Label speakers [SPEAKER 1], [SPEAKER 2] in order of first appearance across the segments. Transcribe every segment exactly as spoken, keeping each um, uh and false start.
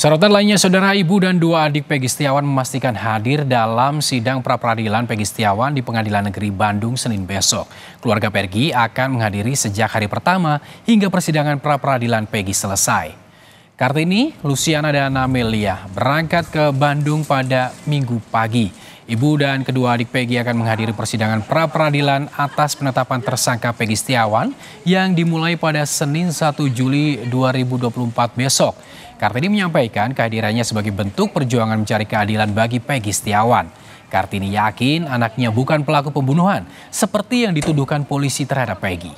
[SPEAKER 1] Sorotan lainnya, saudara, ibu dan dua adik Peggy Setiawan memastikan hadir dalam sidang pra-peradilan Peggy Setiawan di Pengadilan Negeri Bandung Senin besok. Keluarga Peggy akan menghadiri sejak hari pertama hingga persidangan pra-peradilan Peggy selesai. Kartini, Luciana, dan Amelia berangkat ke Bandung pada Minggu pagi. Ibu dan kedua adik Peggy akan menghadiri persidangan pra-peradilan atas penetapan tersangka Peggy Setiawan yang dimulai pada Senin satu Juli dua ribu dua puluh empat besok. Kartini menyampaikan kehadirannya sebagai bentuk perjuangan mencari keadilan bagi Peggy Setiawan. Kartini yakin anaknya bukan pelaku pembunuhan seperti yang dituduhkan polisi terhadap Peggy.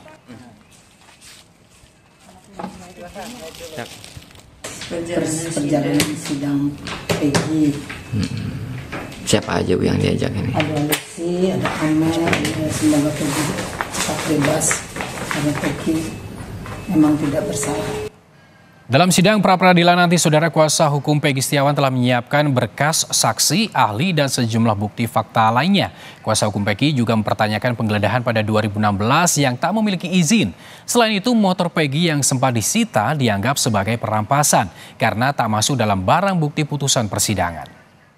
[SPEAKER 2] Perjalanan sidang Peggy.
[SPEAKER 3] Hmm. Siapa aja Bu yang diajak ini?
[SPEAKER 2] Ada Lucy, ada Amel, ada semoga Peggy cepat bebas karena Peggy memang tidak bersalah.
[SPEAKER 1] Dalam sidang pra-peradilan nanti, saudara, kuasa hukum Peggy Setiawan telah menyiapkan berkas saksi, ahli, dan sejumlah bukti fakta lainnya. Kuasa hukum Peggy juga mempertanyakan penggeledahan pada dua ribu enam belas yang tak memiliki izin. Selain itu, motor Peggy yang sempat disita dianggap sebagai perampasan karena tak masuk dalam barang bukti putusan persidangan.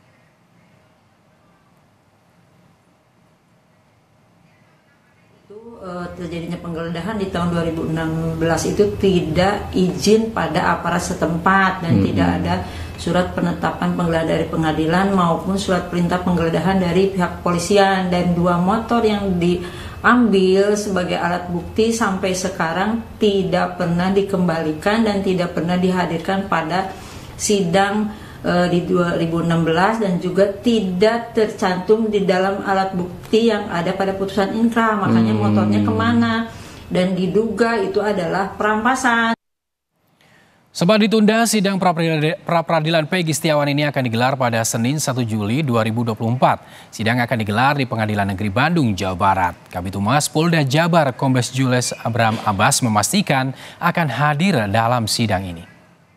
[SPEAKER 4] Terjadinya penggeledahan di tahun dua ribu enam belas itu tidak izin pada aparat setempat dan hmm. tidak ada surat penetapan penggeledahan dari pengadilan maupun surat perintah penggeledahan dari pihak kepolisian, dan dua motor yang diambil sebagai alat bukti sampai sekarang tidak pernah dikembalikan dan tidak pernah dihadirkan pada sidang di dua ribu enam belas dan juga tidak tercantum di dalam alat bukti yang ada pada putusan inkrah. Makanya hmm. motornya kemana, dan diduga itu adalah perampasan.
[SPEAKER 1] Sempat ditunda, sidang pra-peradilan Peggy Setiawan ini akan digelar pada Senin satu Juli dua ribu dua puluh empat. Sidang akan digelar di Pengadilan Negeri Bandung, Jawa Barat. Kabid Humas Polda Jabar Kombes Jules Abraham Abbas memastikan akan hadir dalam sidang ini.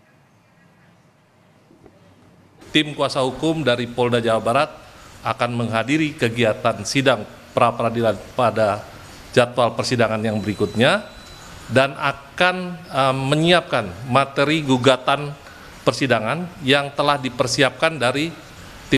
[SPEAKER 5] Tim kuasa hukum dari Polda Jawa Barat akan menghadiri kegiatan sidang pra-peradilan pada jadwal persidangan yang berikutnya dan akan uh, menyiapkan materi gugatan persidangan yang telah dipersiapkan dari